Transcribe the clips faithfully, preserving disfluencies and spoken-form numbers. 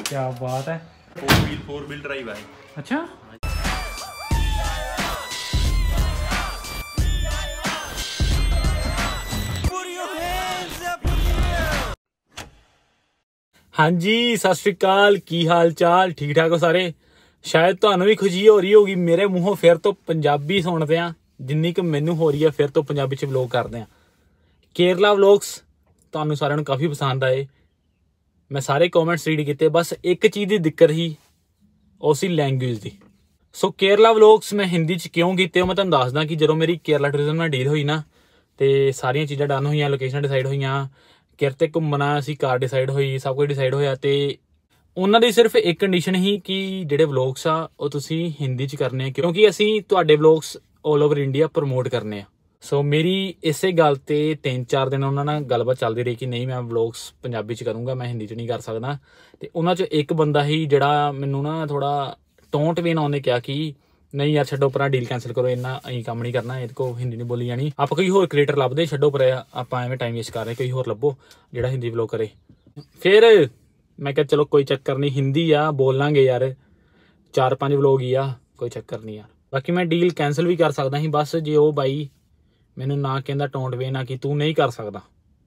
क्या बात है। Four wheel four wheel drive है। अच्छा हाँ जी, सत श्री अकाल, की हाल चाल, ठीक ठाक हो सारे। शायद ਤੁਹਾਨੂੰ भी खुशी हो रही होगी मेरे मूहों फिर तो पंजाबी सुनते हैं जिन्नी कि मैनू हो रही है फिर तो पंजाबी च व्लॉग करते हैं। केरला व्लॉग्स ਤੁਹਾਨੂੰ ਸਾਰਿਆਂ ਨੂੰ काफ़ी पसंद आए। मैं सारे कॉमेंट्स रीड किए, बस एक चीज़ की दिक्कत ही उस लैंगुएज की। सो केरला व्लॉग्स मैं हिंदी च क्यों किए मैं तुहानूं दसदा कि जो मेरी केरला टूरिज्म नाल डील हुई ना तो सारिया चीज़ां डन हुई, लोकेशन डिसाइड हुई, किरते घूमना असी कार डिसाइड हुई, सब कुछ डिसाइड होया ते उन्हां दी सिर्फ एक कंडीशन ही कि जिहड़े व्लॉग्स आ वो तुसीं हिंदी च करने, क्योंकि असी तुहाडे vlogs all over India promote करने। सो मेरी इसे गल ते तीन चार दिन उन्हां नाल गलबात चलदी रही कि नहीं मैं व्लॉग्स पंजाबी च करूँगा, मैं हिंदी च नहीं कर सकदा। ते उन्हां चों एक बंदा ही जिहड़ा मैनूं ना थोड़ा टोंट वे नाल उहने कहा कि नहीं यार छड्डो परा, डील कैंसल करो, इन्ना अं काम नहीं करना, ये को हिंदी नहीं बोली जानी, आप कोई होर क्रिएटर लभदे, छड्डो पर आप एवें टाइम वेस्ट कर रहे, कोई होर लभो जिहड़ा हिंदी व्लॉग करे। फिर मैं क्या चलो कोई चक्कर नहीं, हिंदी आ बोल लांगे यार, चार पांच व्लॉग ही आ, कोई चक्कर नहीं यार। बाकी मैं डील कैंसल भी कर सकदा ही, बस जे वो बाई मैनू ना कहंदा टोंट वे ना कि तू नहीं कर सकदा।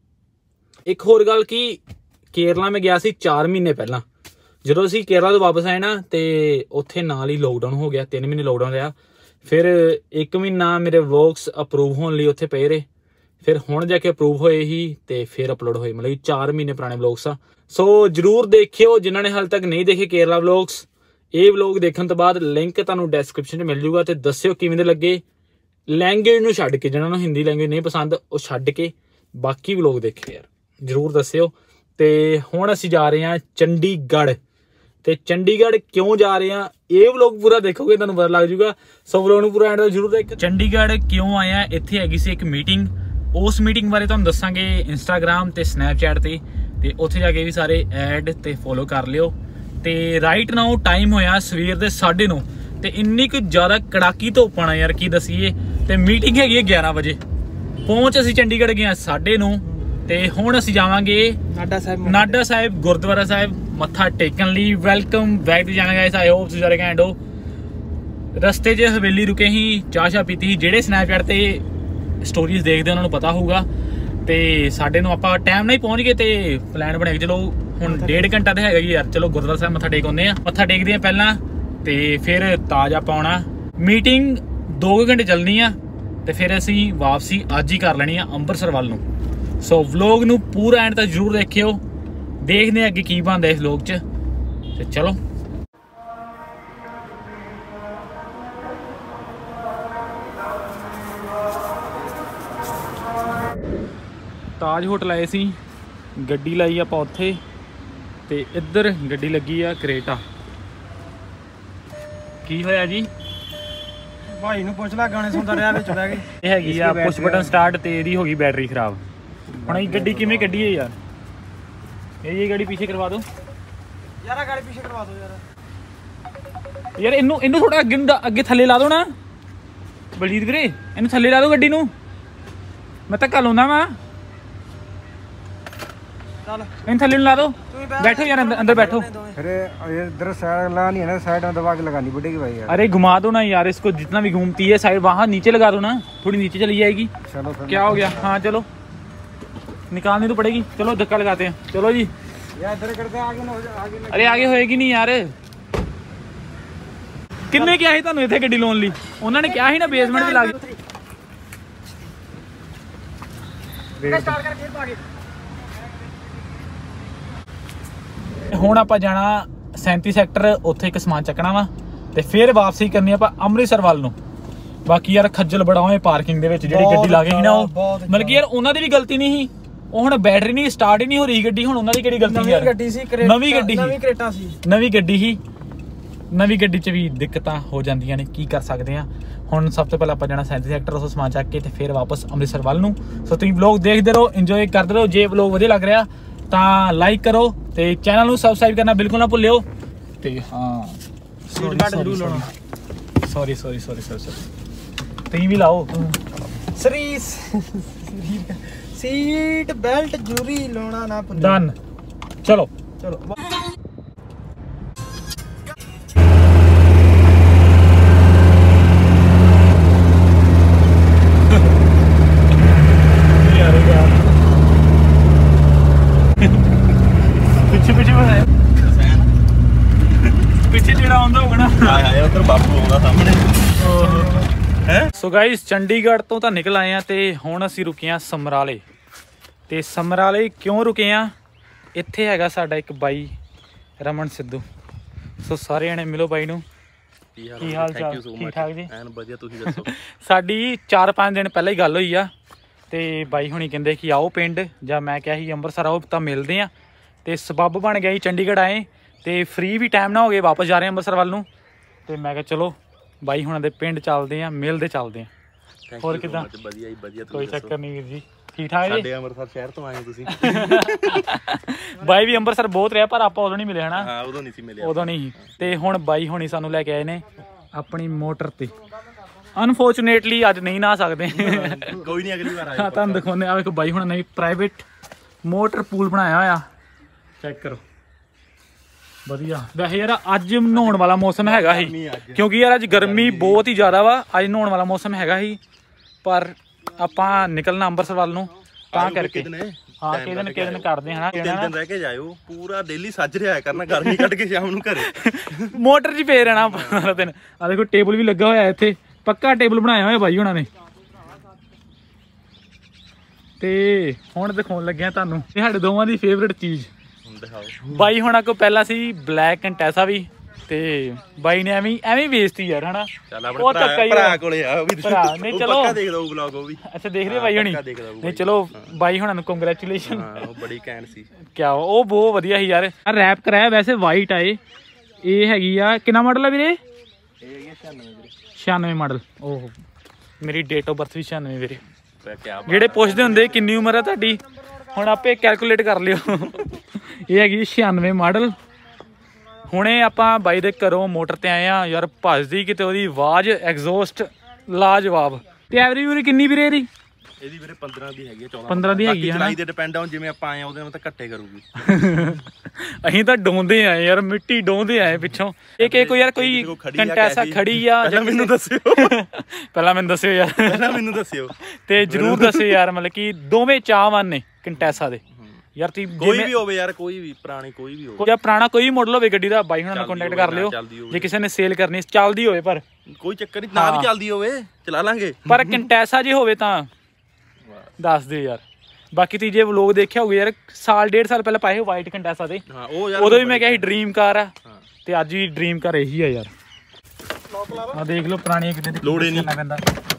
एक होर गल कि केरला में गया सी चार महीने पहला, ਜਦੋਂ ਅਸੀਂ केरला ਤੋਂ वापस आए ना तो उत्थे नाल ही लॉकडाउन हो गया, तीन महीने लॉकडाउन रहा। फिर एक महीना मेरे व्लॉग्स अप्रूव होने लिए उत्थे पे रहे, फिर हुण जाके अप्रूव होए ही तो फिर अपलोड होए, मतलब चार महीने पुराने व्लॉग्स आ। सो जरूर देखियो जिन्होंने हाल तक नहीं देखे केरला व्लॉग्स। ये व्लॉग देखने तो बाद लिंक तुहानूं डिस्क्रिप्शन मिल जूगा, तो दस्सिओ किवें दे लगे। लैंगुएज नूं छड्ड के, जिन्हां नूं हिंदी लैंगुएज नहीं पसंद वो छड्ड के बाकी व्लॉग देखे यार, जरूर दस्सिओ। तो हुण असीं जा रहे हैं चंडीगढ़। तो चंडीगढ़ क्यों जा रहे हैं ये व्लॉग पूरा देखोगे तुहानूं पता लग जूगा। सो व्लॉग नूं पूरा एंड तक जरूर देखो। चंडीगढ़ क्यों आया, इत्थे हैगी सी एक मीटिंग, उस मीटिंग बारे तुहानूं दस्सांगे इंस्टाग्राम ते स्नैपचैट ते ते उत्थे जाके भी सारे ऐड ते फॉलो कर लिओ। ते राइट नाउ टाइम होया सवेर दे साढ़े नौ, ते इन्नी कुछ ज़्यादा कड़ाकी धुप्प आना यार की दसीए। ते मीटिंग हैगी ग्यारह बजे, पहुँच असीं चंडीगढ़ गए साढ़े नौ, ते हुण असीं जावांगे नाडा साहिब, नाडा साहिब गुरुद्वारा साहिब मत्था टेकन लई। Welcome back to channel guys, I hope तुसीं सारे घैंट हो। रस्ते च हवेली रुके ही, चाह शाह पीती ही, जेह्ड़े स्नैपचैट ते स्टोरीज देखदे उन्हां नूं पता होऊगा। ते साढ़े नौ आपां टाइम नाल ही पहुंच गए, ते प्लान बने चलो हुण डेढ़ घंटा तो हैगा यार, चलो गुरुद्वारा साहिब मत्था टेक आउंदे आ। मत्था टेकदे आ पहलां ते फिर ताज आपां आउणा। मीटिंग दो घंटे चलनी आ ते फिर असीं वापसी अज ही कर लैनी आ अंबरसर वल नूं। सो व्लॉग नूं पूरा एंड तक जरूर देखियो, देखने अगे की बनता इस व्लॉग च। ते चलो ताज होटल आए सी, गड्डी लाई आपां उत्थे, ते इधर गड्डी लगी आ करेटा। की होया जी भाई नूं पुछ ला, गाने सुनदा रहा विच बह के। ये हैगी आ पुश बटन स्टार्ट ते इहदी हो गई बैटरी खराब। हुण ये गड्डी किवें कड्ढी है यार, ये ये गाड़ी पीछे करवा दो यार, गाड़ी पीछे करवा दो यार। यार इनू इनू थोड़ा अगे अगे थल्ले ला दो ना बलजीत वीरे, इनू थल्ले ला दो गड्डी नू, मैं धक्का लाउंदा वा, चल इन थल्ले ला दो, बैठो यार अंदर अंदर बैठो। अरे इधर साइड लगानी है ना, साइड में दबा के लगानी पड़ेगी भाई यार। अरे घुमा दो ना यार इसको, जितना भी घूमती है साइड वहाँ नीचे लगा दो ना, थोड़ी नीचे चली जाएगी। चलो क्या हो गया, हाँ चलो निकालनी तो पड़ेगी, चलो धक्का लगाते हैं, चलो जी यार इधर करते हैं, आगे ना हो जाए, आगे ना। अरे आगे होएगी नहीं यार, किन्ने क्या ही तुहानूं इत्थे गड्डी लाउण लई, उन्हां ने कहा ही ना बेसमेंट च ला के। स्टार्ट कर फिर आगे। हुण आपां जाना सैंती सैक्टर, उत्थे एक समान चकना वा ते फिर वापसी करनी आपां अमृतसर वल नूं। बाकी यार खज्जल बड़ा होए पार्किंग दे विच जेहड़ी गड्डी ला के ही ना, मतलब कि यार उन्हां दी भी गलती नहीं ही, ਉਹ ਹੁਣ बैटरी नहीं स्टार्ट ही नहीं हो रही गड्डी, ਹੁਣ ਉਹਨਾਂ ਦੀ ਕਿਹੜੀ ਗਲਤੀ ਯਾਰ, ਗੱਡੀ ਸੀ ਨਵੀਂ ਗੱਡੀ ਨਵੀਂ ਕ੍ਰੇਟਾ ਸੀ, ਨਵੀਂ ਗੱਡੀ ਹੀ, ਨਵੀਂ ਗੱਡੀ 'ਚ ਵੀ ਦਿੱਕਤਾਂ ਹੋ ਜਾਂਦੀਆਂ ਨੇ, ਕੀ ਕਰ ਸਕਦੇ ਆ। ਹੁਣ ਸਭ ਤੋਂ ਪਹਿਲਾਂ ਆਪਾਂ ਜਾਣਾ ਸੈਂਤੀ ਸੈਕਟਰ, ਉਸ ਸਮਾਨ ਚੱਕ ਕੇ ਤੇ ਫਿਰ ਵਾਪਸ ਅੰਮ੍ਰਿਤਸਰ ਵੱਲ ਨੂੰ। ਸੋ ਤੁਸੀਂ ਵਲੌਗ ਦੇਖਦੇ ਰਹੋ, ਇੰਜੋਏ ਕਰਦੇ ਰਹੋ। ਜੇ ਵਲੌਗ ਵਧੀਆ ਲੱਗ ਰਿਹਾ ਤਾਂ ਲਾਈਕ ਕਰੋ ਤੇ ਚੈਨਲ ਨੂੰ ਸਬਸਕ੍ਰਾਈਬ ਕਰਨਾ ਬਿਲਕੁਲ ਨਾ ਭੁੱਲਿਓ। ਤੇ ਹਾਂ ਸੌਰੀ ਸੌਰੀ ਸੌਰੀ ਸੌਰੀ ਤੁਸੀਂ ਵੀ ਲਾਓ ਸਰੀਸ सीट बेल्ट जरूरी लाना ना भूल। डन, चलो चलो ਆਏ ਆਏ ਉਧਰ ਬਾਪੂ ਆਉਂਦਾ ਸਾਹਮਣੇ ਹੈ। ਸੋ ਗਾਇਸ ਚੰਡੀਗੜ੍ਹ ਤੋਂ ਤਾਂ ਨਿਕਲ ਆਏ ਆ ਤੇ ਹੁਣ ਅਸੀਂ ਰੁਕੇ ਆ ਸਮਰਾਲੇ। ਤੇ ਸਮਰਾਲੇ ਕਿਉਂ ਰੁਕੇ ਆ, ਇੱਥੇ ਹੈਗਾ ਸਾਡਾ ਇੱਕ ਬਾਈ ਰਮਨ ਸਿੱਧੂ। ਸੋ ਸਾਰੇ ਜਣੇ ਮਿਲੋ ਬਾਈ ਨੂੰ। ਕੀ ਹਾਲ ਚਾਲ? ਠੀਕ ਠਾਕ ਜੀ, ਐਨ ਵਧੀਆ, ਤੁਸੀਂ ਦੱਸੋ। ਸਾਡੀ ਚਾਰ ਪੰਜ ਦਿਨ ਪਹਿਲਾਂ ਹੀ ਗੱਲ ਹੋਈ ਆ ਤੇ ਬਾਈ ਹੁਣੀ ਕਹਿੰਦੇ ਕਿ ਆਓ ਪਿੰਡ, ਜਾਂ ਮੈਂ ਕਿਹਾ ਸੀ ਅੰਮ੍ਰਿਤਸਰ ਆਓ ਤਾਂ ਮਿਲਦੇ ਆ। ਤੇ ਸਬੱਬ ਬਣ ਗਿਆ ਜੀ ਚੰਡੀਗੜ੍ਹ ਆਏ ਤੇ ਫ੍ਰੀ ਵੀ ਟਾਈਮ ਨਾ ਹੋ ਗਏ, ਵਾਪਸ ਜਾ ਰਹੇ ਅੰਮ੍ਰਿਤਸਰ ਵੱਲ ਨੂੰ। ਤੇ ਮੈਂ ਕਿਹਾ ਚਲੋ ਬਾਈ ਹੁਣਾਂ ਦੇ ਪਿੰਡ ਚੱਲਦੇ ਆ, ਮਿਲਦੇ ਚੱਲਦੇ ਆ। ਹੋਰ ਕਿੱਦਾਂ? ਵਧੀਆ ਜੀ ਵਧੀਆ, ਕੋਈ ਚੱਕਰ ਨਹੀਂ ਵੀਰ ਜੀ, ਠੀਕ ਠਾਕ ਜੀ। ਸਾਡੇ ਅੰਮ੍ਰਿਤਸਰ ਸ਼ਹਿਰ ਤੋਂ ਆਏ ਤੁਸੀਂ। ਬਾਈ ਵੀ ਅੰਮ੍ਰਿਤਸਰ ਬਹੁਤ ਰਿਹਾ ਪਰ ਆਪਾਂ ਉਦੋਂ ਨਹੀਂ ਮਿਲੇ ਹਨਾ। ਹਾਂ ਉਦੋਂ ਨਹੀਂ ਸੀ ਮਿਲਿਆ, ਉਦੋਂ ਨਹੀਂ। ਤੇ ਹੁਣ ਬਾਈ ਹੁਣੀ ਸਾਨੂੰ ਲੈ ਕੇ ਆਏ ਨੇ ਆਪਣੀ ਮੋਟਰ ਤੇ। ਅਨਫੋਰਚੂਨੇਟਲੀ ਅੱਜ ਨਹੀਂ ਨਾ ਸਕਦੇ। ਕੋਈ ਨਹੀਂ ਅਗਲੀ ਵਾਰ ਆਇਓ। ਹਾਂ ਤੁਹਾਨੂੰ ਦਿਖਾਉਂਦੇ ਆ, ਇੱਕ ਬਾਈ ਹੁਣਾਂ ਨੇ ਪ੍ਰਾਈਵੇਟ ਮੋਟਰ ਪੂਲ ਬਣਾਇਆ ਹੋਇਆ, ਚੈੱਕ ਕਰੋ, ਵਧੀਆ। ਵੈਸੇ ਯਾਰ ਅੱਜ ਨਹਾਉਣ ਵਾਲਾ ਮੌਸਮ ਹੈਗਾ ਸੀ, ਕਿਉਂਕਿ ਯਾਰ ਅੱਜ ਗਰਮੀ ਬਹੁਤ ਹੀ ਜ਼ਿਆਦਾ ਵਾ। ਅੱਜ ਨਹਾਉਣ ਵਾਲਾ ਮੌਸਮ ਹੈਗਾ ਸੀ ਪਰ ਆਪਾਂ ਨਿਕਲਣਾ ਅੰਮ੍ਰਿਤਸਰ ਵੱਲ ਨੂੰ ਤਾਂ ਕਰਕੇ। ਹਾਂ ਕਿਹਦੇ ਦਿਨ ਕਿਹਦੇ ਦਿਨ ਕਰਦੇ ਹਨਾ, ਤਿੰਨ ਦਿਨ ਰਹਿ ਕੇ ਜਾਇਓ। ਪੂਰਾ ਡੇਲੀ ਸੱਜ ਰਿਹਾ ਕਰਨਾ, ਗਰਮੀ ਕੱਢ ਕੇ ਸ਼ਾਮ ਨੂੰ ਘਰੇ ਮੋਟਰ 'ਚ ਪਏ ਰਹਿਣਾ ਸਾਰਾ ਦਿਨ। ਆ ਦੇਖੋ ਟੇਬਲ ਵੀ ਲੱਗਾ ਹੋਇਆ ਇੱਥੇ, ਪੱਕਾ ਟੇਬਲ ਬਣਾਇਆ ਹੋਇਆ ਬਾਈ ਹੁਣਾਂ ਨੇ। ਤੇ ਹੁਣ ਦਿਖਾਉਣ ਲੱਗਿਆ ਤੁਹਾਨੂੰ ਇਹ ਸਾਡੇ ਦੋਵਾਂ ਦੀ ਫੇਵਰੇਟ ਚੀਜ਼। ਬਾਈ ਹੁਣਾਂ ਕੋ ਪਹਿਲਾਂ ਸੀ ਬਲੈਕ ਕੰਟੈਸਾ ਵੀ, ਤੇ ਬਾਈ ਨੇ ਐਵੇਂ ਐਵੇਂ ਵੇਚਤੀ ਯਾਰ ਹਨਾ। ਉਹ ਧੱਕਾ ਹੀ ਭਰਾ ਕੋਲੇ ਆ, ਉਹ ਵੀ ਭਰਾ ਨਹੀਂ ਚਲੋ ਪੱਕਾ ਦੇਖ ਲਓ ਵਲੌਗ ਉਹ ਵੀ। ਅੱਛਾ ਦੇਖ ਰਹੇ ਬਾਈ ਹੁਣੀ? ਨਹੀਂ ਚਲੋ ਬਾਈ ਹੁਣਾਂ ਨੂੰ ਕੰਗ੍ਰੈਚੁਲੇਸ਼ਨ। ਹਾਂ ਉਹ ਬੜੀ ਕੈਂਟ ਸੀ। ਕਿਆ ਉਹ ਬਹੁਤ ਵਧੀਆ ਸੀ ਯਾਰ। ਰੈਪ ਕਰਾਇਆ ਵੈਸੇ ਵਾਈਟ ਆਏ। ਇਹ ਹੈਗੀ ਆ ਕਿੰਨਾ ਮਾਡਲ ਆ ਵੀਰੇ? ਇਹ ਹੈਗੀ ਛਿਆਨਵੇਂ ਵੀਰੇ। ਛਿਆਨਵੇਂ ਮਾਡਲ। ਓਹ ਮੇਰੀ ਡੇਟ ਆਫ ਬਰਥ ਵੀ ਛਿਆਨਵੇਂ ਵੀਰੇ। ਜਿਹੜੇ ਪੁੱਛਦੇ ਹੁੰਦੇ ਕਿੰਨੀ ਉਮਰ ਹੈ ਤੁਹਾਡੀ, ਹੁਣ ਆਪੇ ਕੈਲਕੂਲੇਟ ਕਰ ਲਿਓ। ਇਹ ਹੈਗੀ ਛਿਆਨਵੇਂ ਮਾਡਲ। ਹੁਣੇ ਆਪਾਂ ਬਾਈ ਦੇ ਘਰੋਂ ਮੋਟਰ ਤੇ ਆਏ ਆ ਯਾਰ, ਭੱਜਦੀ ਕਿਤੇ ਉਹਦੀ ਆਵਾਜ਼, ਐਗਜ਼ੌਸਟ ਲਾਜਵਾਬ। ਤੇ ਐਵਰੇਜ ਵੀਰੇ ਕਿੰਨੀ ਵੀਰੇ ਇਹਦੀ? ਇਹਦੀ ਵੀਰੇ ਪੰਦਰਾਂ ਦੀ ਹੈਗੀ ਆ, ਚੌਦਾਂ ਪੰਦਰਾਂ ਦੀ ਹੈਗੀ ਆ ਚਲਾਈ ਦੇ ਡਿਪੈਂਡ ਆ, ਜਿਵੇਂ ਆਪਾਂ ਆਏ ਆ ਉਹਦੇ ਨਾਲ ਤਾਂ ਘੱਟੇ ਕਰੂਗੀ। ਅਸੀਂ ਤਾਂ ਡੋਂਦੇ ਆਏ ਯਾਰ, ਮਿੱਟੀ ਡੋਂਦੇ ਆਏ ਪਿੱਛੋਂ। ਇੱਕ ਇੱਕ ਯਾਰ ਕੋਈ ਕੰਟੈਸਾ ਖੜੀ ਆ ਜਾਂ ਮੈਨੂੰ ਦੱਸਿਓ। ਪਹਿਲਾਂ ਮੈਨੂੰ ਦੱਸਿਓ ਯਾਰ, ਪਹਿਲਾਂ ਮੈਨੂੰ ਦੱਸਿਓ ਤੇ ਜਰੂਰ ਦੱਸਿਓ ਯਾਰ। ਮਤਲਬ ਕਿ ਦੋਵੇਂ ਚਾਹਵਾਨ ਨੇ ਕੰਟੈਸਾ ਦੇ ਯਾਰ। ਤੁਸੀਂ ਕੋਈ ਵੀ ਹੋਵੇ ਯਾਰ, ਕੋਈ ਵੀ ਪੁਰਾਣੀ ਕੋਈ ਵੀ ਹੋਵੇ, ਜਾਂ ਪੁਰਾਣਾ ਕੋਈ ਵੀ ਮਾਡਲ ਹੋਵੇ ਗੱਡੀ ਦਾ, ਬਾਈ ਹੁਣਾਂ ਨਾਲ ਕੰਟੈਕਟ ਕਰ ਲਿਓ ਜੇ ਕਿਸੇ ਨੇ ਸੇਲ ਕਰਨੀ। ਚੱਲਦੀ ਹੋਵੇ ਪਰ ਕੋਈ ਚੱਕਰ ਨਹੀਂ, ਨਾ ਵੀ ਚੱਲਦੀ ਹੋਵੇ ਚਲਾ ਲਾਂਗੇ, ਪਰ ਕੰਟੈਸਾ ਜੇ ਹੋਵੇ ਤਾਂ ਦੱਸ ਦਿਓ ਯਾਰ। ਬਾਕੀ ਤੁਸੀਂ ਜੇ ਵਲੋਗ ਦੇਖਿਆ ਹੋਊਗਾ ਯਾਰ, ਸਾਲ ਡੇਢ ਸਾਲ ਪਹਿਲਾਂ ਪਾਏ ਵਾਈਟ ਕੰਟੈਸਾ ਦੇ, ਉਦੋਂ ਵੀ ਮੈਂ ਕਿਹਾ ਸੀ ਡ੍ਰੀਮ ਕਾਰ ਆ, ਤੇ ਅੱਜ ਵੀ ਡ੍ਰੀਮ ਕਾਰ ਇਹੀ ਆ ਯਾਰ। ਆ ਦੇਖ ਲਓ ਪੁਰਾਣੀ ਕਿਤੇ ਦੀ ਲੋੜ ਹੀ ਨਹੀਂ ਪੈਂਦਾ।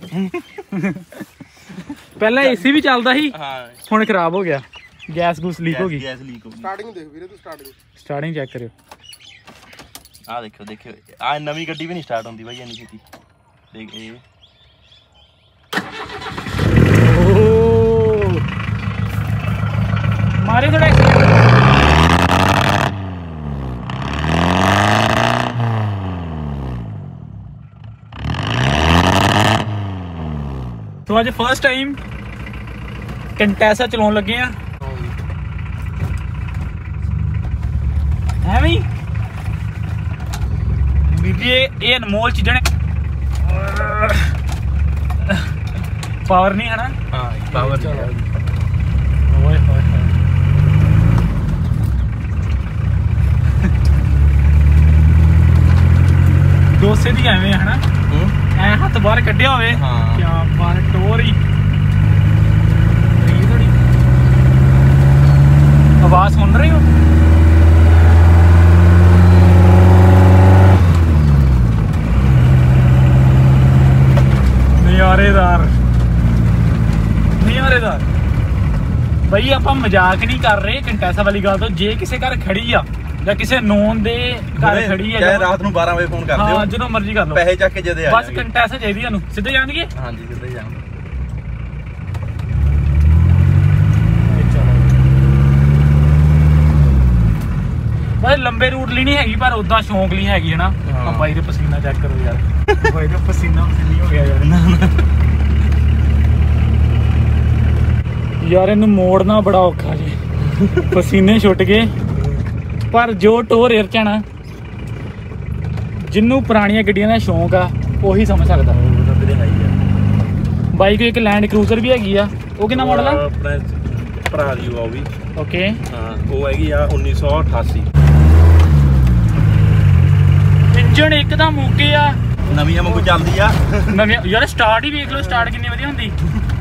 ਪਹਿਲਾਂ ਏਸੀ ਵੀ ਚੱਲਦਾ ਸੀ, ਹੁਣ ਖਰਾਬ ਹੋ ਗਿਆ, ਗੈਸ ਗੂਸ ਲੀਕ ਹੋ ਗਈ। ਗੈਸ ਲੀਕ ਹੋ ਗਈ। ਸਟਾਰਟਿੰਗ ਦੇਖ ਵੀਰੇ ਤੂੰ, ਸਟਾਰਟਿੰਗ ਸਟਾਰਟਿੰਗ ਚੈੱਕ ਕਰਿਓ। ਆ ਦੇਖੋ ਦੇਖਿਓ, ਆ ਨਵੀਂ ਗੱਡੀ ਵੀ ਨਹੀਂ ਸਟਾਰਟ ਹੁੰਦੀ ਬਾਈ ਇੰਨੀ ਛੇਤੀ। ਦੇਖ ਇਹ ਮਾਰੇ ਥੋੜਾ तो आज फर्स्ट टाइम कंटैसा चलाउण लगे आ। है भी ये ये अनमोल चीज़ां ने पावर नहीं है ना। हाँ पावर चलो ओए होए डोसे दी एवें है ना, ऐ हाथ बाहर कढ़िया होवे। हाँ। क्या बात टोर ही थोड़ी आवाज सुन रही हो? नज़ारेदार नज़ारेदार भाई, ਆਪਾਂ ਮਜ਼ਾਕ ਨਹੀਂ ਕਰ ਰਹੇ ਕੰਟੈਸਾ ਵਾਲੀ ਗੱਲ ਤੋਂ। ਜੇ ਕਿਸੇ ਘਰ ਖੜੀ ਆ ਜਾਂ ਕਿਸੇ ਨੋਨ ਦੇ ਘਰ ਖੜੀ ਆ, ਚਾਹੇ ਰਾਤ ਨੂੰ ਬਾਰਾਂ ਵਜੇ ਫੋਨ ਕਰ ਦਿਓ। ਹਾਂ ਜਦੋਂ ਮਰਜ਼ੀ ਕਰ ਲਓ, ਪੈਸੇ ਚੱਕ ਕੇ ਜਦੇ ਆ ਬਸ ਕੰਟੈਸਾ ਚਾਹੀਦੀ ਸਾਨੂੰ। ਸਿੱਧੇ ਜਾਣਗੇ? ਹਾਂਜੀ ਸਿੱਧੇ ਜਾਣਗੇ। ਬਸ ਲੰਬੇ ਰੂਟ ਲਈ ਨਹੀਂ ਹੈਗੀ, ਪਰ ਉਦਾਂ ਸ਼ੌਂਕ ਲਈ ਹੈਗੀ ਹੈ ਨਾ। ਆ ਬਾਈ ਦੇ ਪਸੀਨਾ ਚੈੱਕ ਕਰੋ ਯਾਰ, ਬਾਈ ਦਾ ਪਸੀਨਾ ਪਸੀਨੀ ਹੋ ਗਿਆ ਯਾਰ। ਯਾਰ ਇਹਨੂੰ ਮੋੜਨਾ ਬੜਾ ਔਖਾ ਜੀ, ਪਸੀਨੇ ਛੁੱਟ ਗਏ। ਪਰ ਜੋ ਟੋਰ ਏਰ ਚ ਨਾ, ਜਿਹਨੂੰ ਪੁਰਾਣੀਆਂ ਗੱਡੀਆਂ ਦਾ ਸ਼ੌਂਕ ਆ ਉਹੀ ਸਮਝ ਸਕਦਾ। ਬਾਈ ਕੋਲ ਇੱਕ ਲੈਂਡ ਕਰੂਜ਼ਰ ਵੀ ਹੈਗੀ ਆ, ਉਹ ਕਿੰਨਾ ਮਾਡਲ ਆ? ਭਰਾ ਦੀ ਉਹ ਵੀ ਓਕੇ। ਹਾਂ ਉਹ ਹੈਗੀ ਆ ਉੱਨੀ ਸੌ ਅਠਾਸੀ। ਇੰਜਨ ਇੰਜਣ ਇੱਕਦਮ ਓਕੇ ਆ, ਨਵੀਆਂ ਵਾਂਗੂ ਚੱਲਦੀ ਆ ਨਵੀਂ ਯਾਰ। ਸਟਾਰਟ ਹੀ ਵੇਖ ਲਓ, ਸਟਾਰਟ ਕਿੰਨੀ ਵਧੀਆ ਹੁੰਦੀ।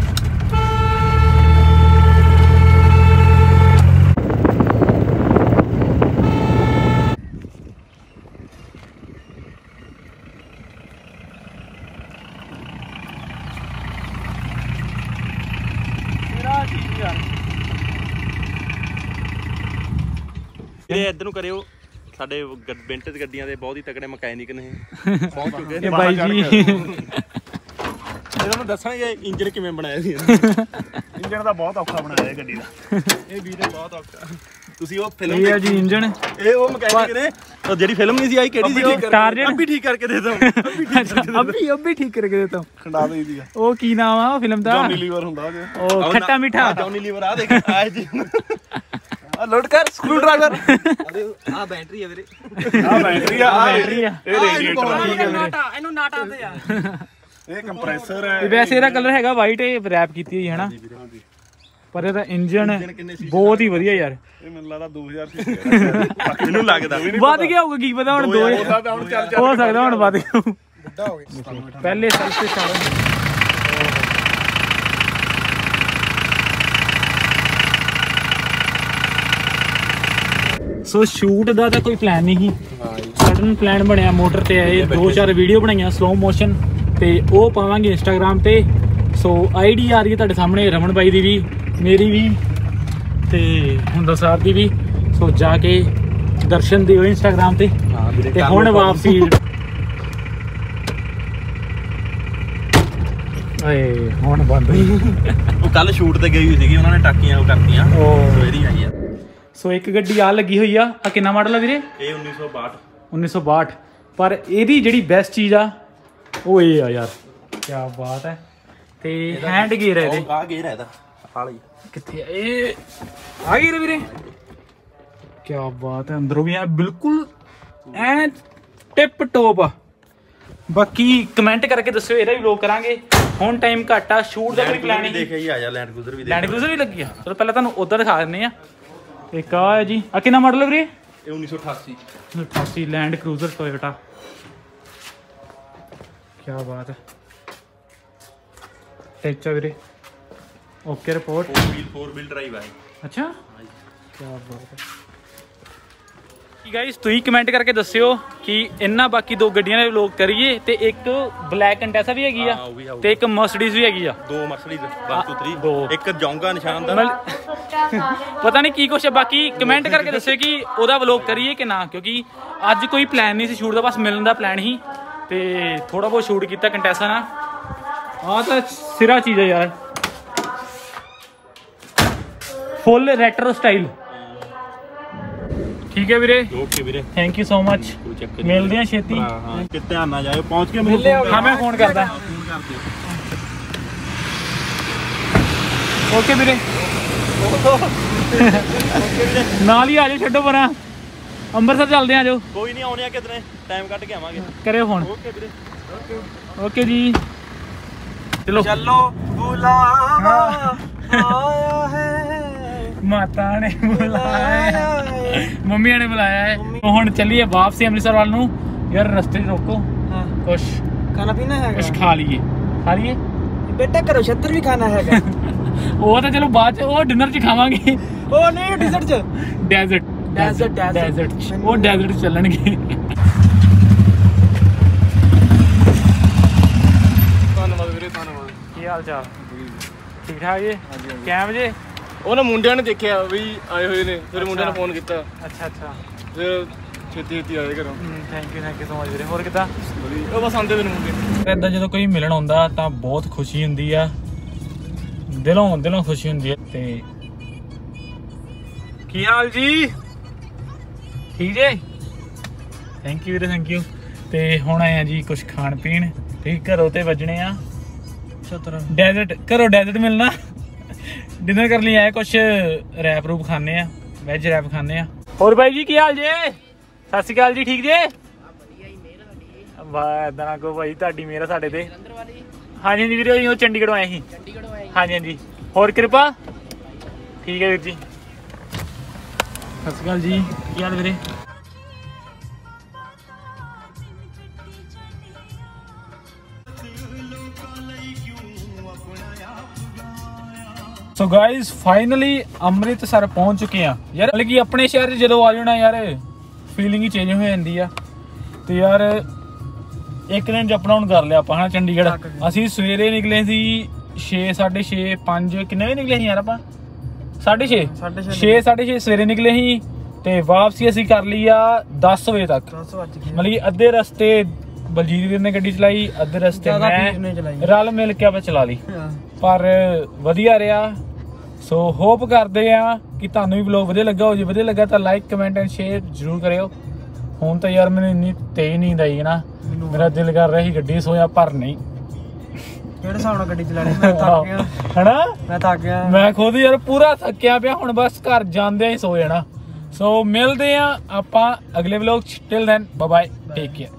ਇਹ ਇੱਧਰ ਨੂੰ ਕਰਿਓ, ਸਾਡੇ ਵਿੰਟੇਜ ਗੱਡੀਆਂ ਦੇ ਬਹੁਤ ਹੀ ਤਕੜੇ ਮਕੈਨਿਕ ਨੇ ਪਹੁੰਚ ਚੁੱਕੇ ਨੇ ਬਾਈ ਜੀ। ਇਹਨਾਂ ਨੂੰ ਦੱਸਣਗੇ ਇੰਜਨ ਕਿਵੇਂ ਬਣਾਇਆ ਸੀ। ਇੰਜਣ ਦਾ ਬਹੁਤ ਔਖਾ ਬਣਾਇਆ ਗੱਡੀ ਦਾ। ਇਹ ਵੀਰੇ ਬਹੁਤ ਔਖਾ। ਤੁਸੀਂ ਉਹ ਫਿਲਮ ਇਹ ਆ ਜੀ ਇੰਜਣ। ਇਹ ਉਹ ਮਕੈਨਿਕ ਨੇ, ਉਹ ਜਿਹੜੀ ਫਿਲਮ ਨਹੀਂ ਸੀ ਆਈ, ਕਿਹੜੀ ਸੀ ਉਹ? ਟਾਰਜਨ। ਅੱਬੀ ਠੀਕ ਕਰਕੇ ਦੇ ਦੋ। ਅੱਬੀ ਅੱਬੀ ਠੀਕ ਕਰਕੇ ਦੇ ਤਾ। ਖੰਡਾ ਦੇ ਦੀਗਾ। ਉਹ ਕੀ ਨਾਮ ਆ ਉਹ ਫਿਲਮ ਦਾ? ਜੌਨੀ ਲੀਵਰ ਹੁੰਦਾ ਉਹ। ਉਹ ਖੱਟਾ ਮਿੱਠਾ। ਜੌਨੀ ਲੀਵਰ ਆ ਦੇਖ ਆਏ ਜੀ। ਆ ਲੋਡ ਕਰ ਸਕਰੂ ਡਰਾਈਵਰ। ਆ ਬੈਟਰੀ ਆ ਵੀਰੇ, ਆ ਬੈਟਰੀ ਆ, ਆ ਬੈਟਰੀ ਆ। ਇਹ ਰੇਡੀਏਟਰ। ਨਾਟਾ ਇਹਨੂੰ ਨਾਟਾ ਦੇ ਆ। ਇਹ ਕੰਪਰੈਸਰ ਹੈ। ਤੇ ਵੈਸੇ ਇਹਦਾ ਕਲਰ ਹੈਗਾ ਵਾਈਟ, ਇਹ ਰੈਪ ਕੀਤੀ ਹੋਈ ਹੈ ਨਾ, ਪਰ ਇਹਦਾ ਇੰਜਨ ਬਹੁਤ ਹੀ ਵਧੀਆ ਯਾਰ। ਇਹ ਮੈਨੂੰ ਲੱਗਦਾ ਦੋ ਹਜ਼ਾਰ ਸੀ। ਮੈਨੂੰ ਲੱਗਦਾ ਵੱਧ ਗਿਆ ਹੋਊਗਾ, ਕੀ ਪਤਾ ਹੁਣ ਦੋ ਹੁਣ ਚੱਲ ਚੱਲ ਹੋ ਸਕਦਾ ਹੁਣ ਵੱਧ ਗਿਆ। ਵੱਡਾ ਹੋ ਗਿਆ। ਪਹਿਲੇ ਸੈਲਫ ਤੇ ਸਟਾਰਟ। ਸੋ ਸ਼ੂਟ ਦਾ ਤਾਂ ਕੋਈ ਪਲਾਨ ਨਹੀਂ ਸੀ, ਸਡਨ ਪਲਾਨ ਬਣਿਆ। ਮੋਟਰ ਤੇ ਆਏ, ਦੋ ਚਾਰ ਵੀਡੀਓ ਬਣਾਈਆਂ ਸਲੋ ਮੋਸ਼ਨ, ਤੇ ਉਹ ਪਾਵਾਂਗੇ ਇੰਸਟਾਗ੍ਰਾਮ ਤੇ। ਸੋ ਆਈਡੀ ਆ ਰਹੀ ਹੈ ਤੁਹਾਡੇ ਸਾਹਮਣੇ, ਰਮਨ ਬਾਈ ਦੀ ਵੀ, ਮੇਰੀ ਵੀ, ਤੇ ਹੁੰਦਾ ਸਾਹਿਬ ਦੀ ਵੀ। ਸੋ ਜਾ ਕੇ ਦਰਸ਼ਨ ਦਿਓ ਇੰਸਟਾਗ੍ਰਾਮ ਤੇ। ਤੇ ਹੁਣ ਵਾਪਸੀ ਏ ਹੁਣ ਬੰਦ ਹੋਈ। ਉਹ ਕੱਲ ਸ਼ੂਟ ਤੇ ਗਈ ਹੋਈ ਸੀਗੀ, ਉਹਨਾਂ ਨੇ ਟਾਕੀਆਂ ਉਹ ਕਰਤੀਆਂ। ਉਹ ਇਹਦੀ ਆਈ ਆ। ਸੋ ਇੱਕ ਗੱਡੀ ਆ ਲੱਗੀ ਹੋਈ ਆ। ਆ ਕਿੰਨਾ ਮਾਡਲ ਆ ਵੀਰੇ? ਇਹ ਉੱਨੀ ਸੌ ਬਾਹਠ। ਉੱਨੀ ਸੌ ਬਾਹਠ। ਪਰ ਇਹਦੀ ਜਿਹੜੀ ਬੈਸਟ ਚੀਜ਼ ਆ ਉਹ ਇਹ ਆ ਯਾਰ, ਕੀ ਬਾਤ ਹੈ। ਤੇ ਹੈਂਡ ਗੇਅਰ ਹੈ ਇਹਦੇ। ਆ ਗੇਅਰ ਹੈ ਇਹਦਾ, ਆ ਲਈ ਕਿੱਥੇ ਆ ਇਹ? ਆ ਗਈ ਰੇ ਵੀਰੇ, ਕੀ ਬਾਤ ਹੈ। ਅੰਦਰੋਂ ਵੀ ਆ ਬਿਲਕੁਲ ਐ ਟਿਪ ਟੋਪ ਆ। ਬਾਕੀ ਕਮੈਂਟ ਕਰਕੇ ਦੱਸਿਓ, ਇਹਦਾ ਵੀ ਵਲੌਗ ਕਰਾਂਗੇ। ਹੁਣ ਟਾਈਮ ਘੱਟ ਆ, ਸ਼ੂਟ ਦਾ ਕੋਈ ਪਲਾਨ ਨਹੀਂ। ਦੇਖਿਆ ਹੀ ਆ ਜਾ, ਲੈਂਡ ਕਰੂਜ਼ਰ ਵੀ ਦੇਖ। ਲੈਂਡ ਕਰੂਜ਼ਰ ਵੀ ਲੱਗੀ ਆ। ਚਲੋ ਪਹਿਲਾਂ ਤੁਹਾਨੂੰ ਉਧਰ ਦਿਖਾ ਦਿੰਦੇ ਆ। ਇੱਕ ਆ ਹੈ ਜੀ, ਆ ਕਿੰਨਾ ਮਾਡਲ ਹੈ ਵੀਰੇ? ਇਹ ਉੱਨੀ ਸੌ ਅਠਾਸੀ। ਅਠਾਸੀ ਲੈਂਡ ਕਰੂਜ਼ਰ ਟੋਇਟਾ। ਕੀ ਬਾਤ ਹੈ। ਟੈਚਾ ਵੀਰੇ okay report. Four wheel four wheel drive ਆ। ਅੱਛਾ, ਕੀ ਬਾਤ ਹੈ। ਕੀ ਗਾਇਸ, ਤੁਸੀਂ ਕਮੈਂਟ ਕਰਕੇ ਦੱਸਿਓ ਕਿ ਇਹਨਾਂ ਬਾਕੀ ਦੋ ਗੱਡੀਆਂ ਦੇ ਵਲੌਗ ਕਰੀਏ, ਤੇ ਇੱਕ ਬਲੈਕ ਕੰਟੈਸਾ ਵੀ ਹੈਗੀ ਆ, ਤੇ ਇੱਕ ਮਰਸੀਡੀਜ਼ ਵੀ ਹੈਗੀ ਆ। ਦੋ ਮਰਸੀਡੀਜ਼ ਇੱਕ ਦੋ ਤਿੰਨ, ਦੋ। ਇੱਕ ਜੌਂਗਾ ਨਿਸ਼ਾਨ ਦਾ। ਪਤਾ ਨਹੀਂ ਕੀ ਕੁਛ ਹੈ। ਬਾਕੀ ਕਮੈਂਟ ਕਰਕੇ ਦੱਸਿਓ ਕਿ ਉਹਦਾ ਵਲੌਗ ਕਰੀਏ ਕਿ ਨਾ, ਕਿਉਂਕਿ ਅੱਜ ਕੋਈ ਪਲਾਨ ਨਹੀਂ ਸੀ ਸ਼ੂਟ ਦਾ, ਬਸ ਮਿਲਣ ਦਾ ਪਲਾਨ ਸੀ, ਤੇ ਥੋੜਾ ਬਹੁਤ ਸ਼ੂਟ ਕੀਤਾ ਕੰਟੈਸਾ ਨਾਲ। ਆਹ ਤਾਂ ਸਿਰਾ ਚੀਜ਼ ਹੈ ਯਾਰ, ਫੁੱਲ ਰੈਟਰੋ ਸਟਾਈਲ। ਠੀਕ ਹੈ ਵੀਰੇ, ਓਕੇ ਵੀਰੇ, ਥੈਂਕ ਯੂ ਸੋ ਮਚ। ਮਿਲਦੇ ਆ ਛੇਤੀ। ਹਾਂ ਕਿ ਧਿਆਨ ਨਾਲ ਜਾਇਓ, ਪਹੁੰਚ ਕੇ ਮੈਨੂੰ ਫੋਨ ਹਾਂ ਮੈਂ ਫੋਨ ਕਰਦਾ। ਓਕੇ ਵੀਰੇ, ਨਾਲ ਹੀ ਆ ਜਾਓ, ਛੱਡੋ ਪਰਾਂ, ਅੰਮ੍ਰਿਤਸਰ ਚੱਲਦੇ ਆ ਜੋ। ਕੋਈ ਨਹੀਂ, ਆਉਣੇ ਆ ਕਿਤਨੇ ਟਾਈਮ ਕੱਢ ਕੇ ਆਵਾਂਗੇ। ਕਰਿਓ ਫੋਨ। ਓਕੇ ਵੀਰੇ, ਓਕੇ ਜੀ, ਚਲੋ ਚਲੋ ਬੁਲਾਵਾ ਆਇਆ ਹੈ, ਮਾਤਾ ਨੇ ਬੁਲਾਇਆ, ਮੰਮੀ ਨੇ ਬੁਲਾਇਆ ਹੈ। ਹੁਣ ਚੱਲੀਏ ਵਾਪਸੀ ਅੰਮ੍ਰਿਤਸਰ ਵੱਲ ਨੂੰ। ਯਾਰ ਰਸਤੇ 'ਚ ਰੋਕੋ, ਹਾਂ ਕੁਛ ਖਾਣਾ ਪੀਣਾ ਹੈਗਾ, ਕੁਛ ਖਾ ਲਈਏ। ਖਾ ਲਈਏ ਬੇਟਾ ਕਰੋ ਛੱਤਰ ਵੀ ਖਾਣਾ ਹੈਗਾ। ਉਹ ਤਾਂ ਚਲੋ ਬਾਅਦ 'ਚ, ਉਹ ਡਿਨਰ 'ਚ ਖਾਵਾਂਗੇ। ਉਹ ਨਹੀਂ ਡਿਜ਼ਰਟ 'ਚ, ਡੈਜ਼ਰਟ ਡੈਜ਼ਰਟ ਡੈਜ਼ਰਟ 'ਚ, ਉਹ ਡੈਜ਼ਰਟ 'ਚ ਚੱਲਣਗੇ। ਧੰਨਵਾਦ ਵੀਰੇ, ਧੰਨਵਾਦ। ਕੀ ਹਾਲ ਚਾਲ? ਠੀਕ ਠਾਕ ਜੀ? ਕਿਵੇਂ ਵਜੇ? ਉਹ ਨਾ ਮੁੰਡਿਆਂ ਨੇ ਦੇਖਿਆ ਵੀ ਆਏ ਹੋਏ ਨੇ, ਫਿਰ ਮੁੰਡਿਆਂ ਨੇ ਫੋਨ ਕੀਤਾ, ਅੱਛਾ ਅੱਛਾ, ਫਿਰ ਛੇਤੀ ਛੇਤੀ ਆਏ ਘਰੋਂ। Thank you thank you so much ਵੀਰੇ। ਹੋਰ ਕਿੱਦਾਂ? ਉਹ ਬਸ ਆਉਂਦੇ ਨੇ ਮੁੰਡੇ। ਇਦਾਂ ਜਦੋਂ ਕੋਈ ਮਿਲਣ ਆਉਂਦਾ ਤਾਂ ਬਹੁਤ ਖੁਸ਼ੀ ਹੁੰਦੀ ਆ, ਦਿਲੋਂ ਦਿਲੋਂ ਖੁਸ਼ੀ ਹੁੰਦੀ ਹੈ। ਤੇ ਕੀ ਹਾਲ ਜੀ? ਠੀਕ ਜੇ? ਥੈਂਕ ਯੂ ਵੀਰੇ, ਥੈਂਕ ਯੂ। ਤੇ ਹੁਣ ਆਏ ਆ ਜੀ ਕੁਝ ਖਾਣ ਪੀਣ, ਤੇ ਘਰੋਂ ਤੇ ਵੱਜਣੇ ਆ ਡੈਜ਼ਰਟ। ਘਰੋਂ ਡੈਜ਼ਰਟ ਮਿਲਣਾ, ਡਿਨਰ ਕਰਨ ਲਈ ਆਏ, ਕੁਛ ਰੈਪ ਰੂਪ ਖਾਣੇ ਆ, ਵੈਜ ਰੈਪ ਖਾਣੇ ਆ। ਹੋਰ ਬਾਈ ਜੀ ਕੀ ਹਾਲ ਜੇ? ਸਤਿ ਸ਼੍ਰੀ ਅਕਾਲ ਜੀ, ਠੀਕ ਜੇ? ਵਾਹ, ਏਦਾਂ ਨਾ ਕਹੋ ਭਾਈ, ਤੁਹਾਡੀ ਮੇਰਾ ਸਾਡੇ ਤੇ। ਹਾਂਜੀ ਹਾਂਜੀ ਵੀਰੇ, ਉਹ ਚੰਡੀਗੜ੍ਹੋਂ ਆਏ ਸੀ। ਹਾਂਜੀ ਹਾਂਜੀ, ਹੋਰ ਕਿਰਪਾ? ਠੀਕ ਹੈ ਵੀਰ ਜੀ, ਸਤਿ ਸ਼੍ਰੀ ਅਕਾਲ ਜੀ, ਕੀ ਹਾਲ ਵੀਰੇ? ਸੋ ਗਾਇਜ਼ ਫਾਈਨਲੀ ਅੰਮ੍ਰਿਤਸਰ ਪਹੁੰਚ ਚੁੱਕੇ ਆ ਯਾਰ। ਮਤਲਬ ਕਿ ਆਪਣੇ ਸ਼ਹਿਰ 'ਚ ਜਦੋਂ ਆ ਜਾਣਾ ਯਾਰ ਫੀਲਿੰਗ ਹੀ ਚੇਂਜ ਹੋ ਜਾਂਦੀ ਆ। ਤੇ ਯਾਰ ਇੱਕ ਦਿਨ ਜਪਣਾ ਹੁਣ ਕਰ ਲਿਆ ਆਪਾਂ ਹਨਾ ਚੰਡੀਗੜ੍ਹ। ਅਸੀਂ ਸਵੇਰੇ ਨਿਕਲੇ ਸੀ ਛੇ ਸਾਢੇ ਛੇ ਪੰਜ ਕਿੰਨੇ ਵਜੇ ਨਿਕਲੇ ਸੀ ਯਾਰ ਆਪਾਂ ਸਾਢੇ ਛੇ ਛੇ ਸਾਢੇ ਛੇ ਸਵੇਰੇ ਨਿਕਲੇ ਸੀ ਤੇ ਵਾਪਸੀ ਅਸੀਂ ਕਰ ਲਈ ਆ ਦਸ ਵਜੇ ਤੱਕ। ਮਤਲਬ ਕਿ ਅੱਧੇ ਰਸਤੇ ਬਲਜੀਤ ਵੀਰ ਨੇ ਗੱਡੀ ਚਲਾਈ, ਅੱਧੇ ਰਸਤੇ ਮੈਂ ਰਲ ਮਿਲ ਕੇ ਆਪਾਂ ਚਲਾ ਲਈ, ਪਰ ਵਧੀਆ ਰਿਹਾ। ਸੋ ਹੋਪ ਕਰਦੇ ਆ ਕਿ ਤੁਹਾਨੂੰ ਵੀ ਵਲੌਗ ਵਧੀਆ ਲੱਗਾ ਹੋ। ਜੇ ਵਧੀਆ ਲੱਗਾ ਤਾਂ ਲਾਈਕ ਕਮੈਂਟ ਐਂਡ ਸ਼ੇਅਰ ਜ਼ਰੂਰ ਕਰਿਓ। ਹੁਣ ਤਾਂ ਯਾਰ ਮੈਨੂੰ ਇੰਨੀ ਤੇਜ਼ ਨੀਂਦ ਆਈ ਨਾ, ਮੇਰਾ ਦਿਲ ਕਰ ਰਿਹਾ ਸੀ ਗੱਡੀ ਸੋਇਆ, ਪਰ ਨਹੀਂ ਕਿਹੜੇ ਹਿਸਾਬ ਨਾਲ ਗੱਡੀ ਚਲਾਣੀ, ਮੈਂ ਥੱਕ ਗਿਆ ਹਨਾ, ਮੈਂ ਥੱਕ ਗਿਆ ਮੈਂ ਖੁਦ ਯਾਰ ਪੂਰਾ ਥੱਕਿਆ ਪਿਆ। ਹੁਣ ਬਸ ਘਰ ਜਾਂਦਿਆਂ ਹੀ ਸੋ ਜਾਣਾ। ਸੋ ਮਿਲਦੇ ਆ ਆਪਾਂ ਅਗਲੇ ਵਲੌਗ ਚ। Till then bye bye, take care.